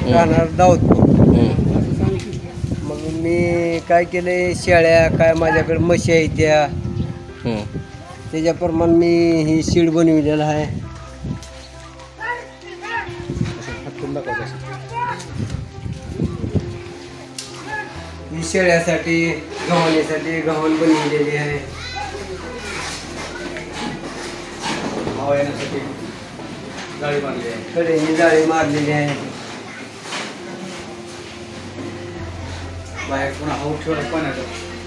राहणार दाऊदपूर. मग मी काय केलंय, शेळ्या काय माझ्याकडे म्हशी आहे त्या, त्याच्याप्रमाणे मी ही शेड बनविलेला आहे. ही शेळ्यासाठी गव्हाणीसाठी गव्हाण बनविलेली आहे. कडेने जाळी मारलेली आहे. बाहेर पुन्हा हाऊ ठेवलं पाण्याचं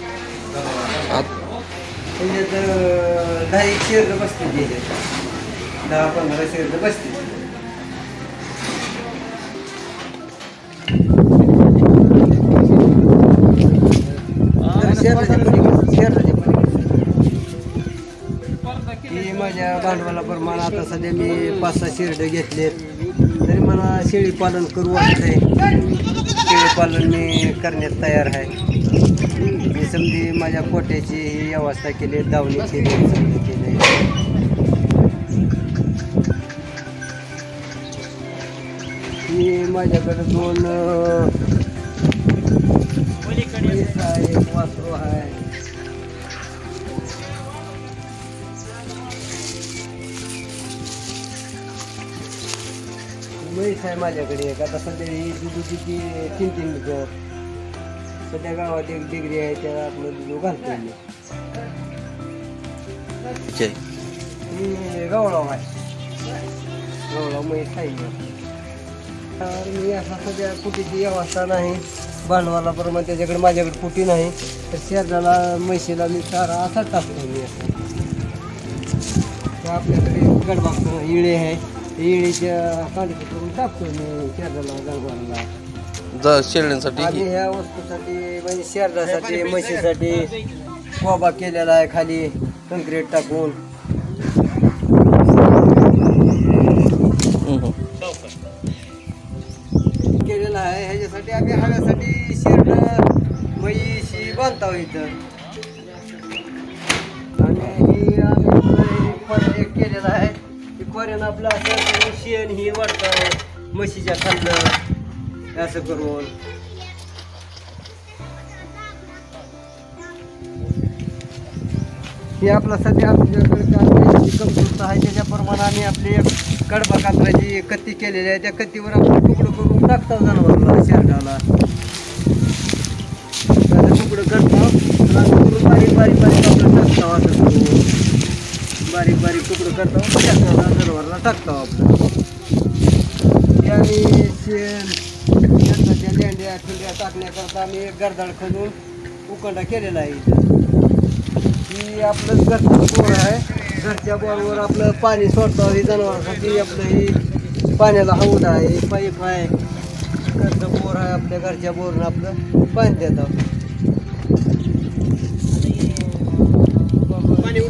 त्याच्यात 10 शेर बसते, 10-15 शेर बसते. ही माझ्या भांडवलाप्रमाणे आता सध्या मी 5-6 शेरडे घेतलेत. तरी मला शेळी पालन करू वाटतंय. शेळी पालन मी करण्यास तयार आहे. मी समजी माझ्या पोट्याची ही व्यवस्था केली, दावणी केली, समजी केली. ही माझ्याकडे 2 म्हैस आहे, 1 वासरू आहे. म्हैस आहे माझ्याकडे एक. आता सध्या ही दुधाची 3-3 लिटर. सध्या गावात एक डिग्री आहे, त्याला आपलं दूध घालतोय मी. मी गवळाव आहे, गवळाव म्हैस आहे. तर मी असा सध्या कुटीची व्यवस्था नाही, भांडवलाप्रमाणे त्याच्याकडे माझ्याकडे कुटी नाही. तर शेरडाला म्हशीला मी चारा असा टाकतो मी. असं आपल्याकडे गडबाग इळे आहे, इळीच्या कांडीचं करून टाकतो मी शेरडाला, गडबागला. शेळ्यांसाठी आणि ह्या वस्तूसाठी म्हणजे शेरडासाठी म्हशीसाठी कोबा केलेला आहे खाली कंक्रीट टाकून. केलेला आहे. ह्याच्यासाठी आम्ही हव्यासाठी शेरड म्हशी बांधतो इथं. आणि ही आम्ही खोऱ्या एक केलेला आहे. ती खोऱ्यानं आपलं असं शेण ही वाटतं म्हशीच्या खाल्लं असं करून. ही आपला सध्या आपल्याकडे काय कमतरता आहे, त्याच्याप्रमाणे आम्ही आपली कडबा कातराची कत्ती केलेली आहे. त्या कत्तीवर आपण तुकडं करून टाकतो जनावराला, शेरडाला. त्याचं तुकडं करतो, करून बारीक बारीक बारीक आपलं टाकतो. असं करून बारीक बारीक तुकडं करतो, शेरडाला जनावराला टाकतो आपलं. ते आम्ही शेणाच्या लेंड्या फिंड्या टाकण्याकरता आम्ही एक गर्दाळ खणून उकंडा केलेला आहे इथं. ही आपलं घरचं बोर आहे. घरच्या बोरवर आपलं पाणी सोडतं. ही जनावरांसाठी आपलं ही पाण्याला हौद आहे, पाईप आहे. घरचं बोर आहे, आपल्या घरच्या बोरनं आपलं पाणी देतं. पाणी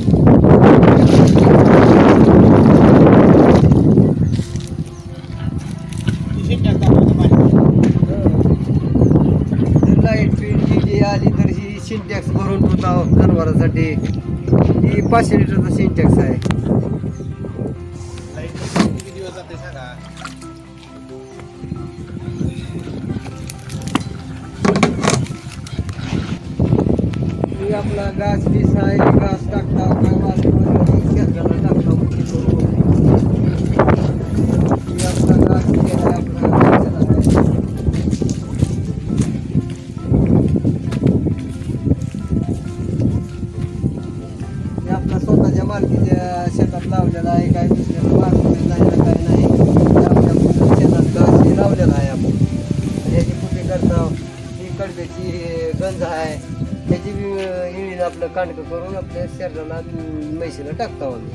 लाईट बिल जी आली तर ही सिंटॅक्स भरून ठेवता जनावरांसाठी. ही 500 लिटरचा सिंटॅक्स आहे. ही आपला घास बीस आहे, घास टाकता शेताला टाकता. ही आपला घास केला आहे, आपला स्वतःच्या मालकीच्या शेतात लावलेला आहे. काय दुसऱ्याला मार्केट जायला काय नाही, आपल्या शेतात घास लावलेला आहे आपण. याची कुठे करता. ही कडब्याची गंज आहे, त्याची इळीनं आपलं कांडकं करून आपल्या शेरडाला म्हशीला टाकतो आम्ही.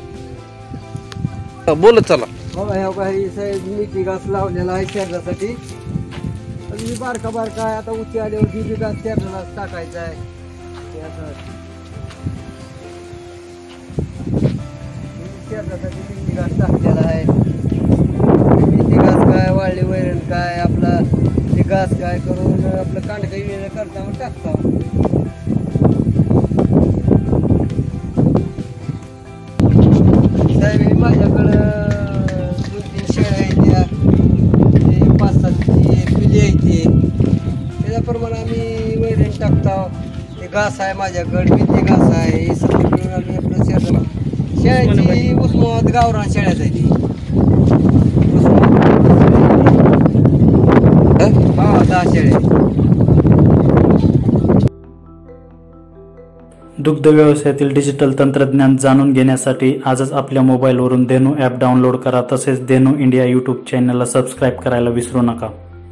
बोलत चला. ह्या काही साहेब मिठी घास लावलेला आहे शेरडासाठी. आणि बारका बारका आहे. आता उची आल्यावर जी घास शेरडाला टाकायचा आहे. शेरडासाठी मिठी घास टाकलेला आहे. मिठी घास काय, वाळली वैरण काय, आपला ते घास काय करून आपलं कांडकं इळीनं करता मग टाकतो. साहेब माझ्याकडं 2-3 शेळ्या आहेत. त्या येते त्याच्याप्रमाणे आम्ही वैरण टाकतो. ते घास आहे माझ्याकडे मेथी घास आहे हे सगळं मिळून आम्ही आपलं शेळ्याची उस्मानाबाद गावरान शेळ्या जायची. हा 10 शेळ्या. दुग्ध व्यवसायातील डिजिटल तंत्रज्ञान जाणून घेण्यासाठी आजच आपल्या मोबाईलवरून धेनू ॲप डाउनलोड करा. तसेच धेनू इंडिया यूट्यूब चॅनलला सबस्क्राईब करायला विसरू नका.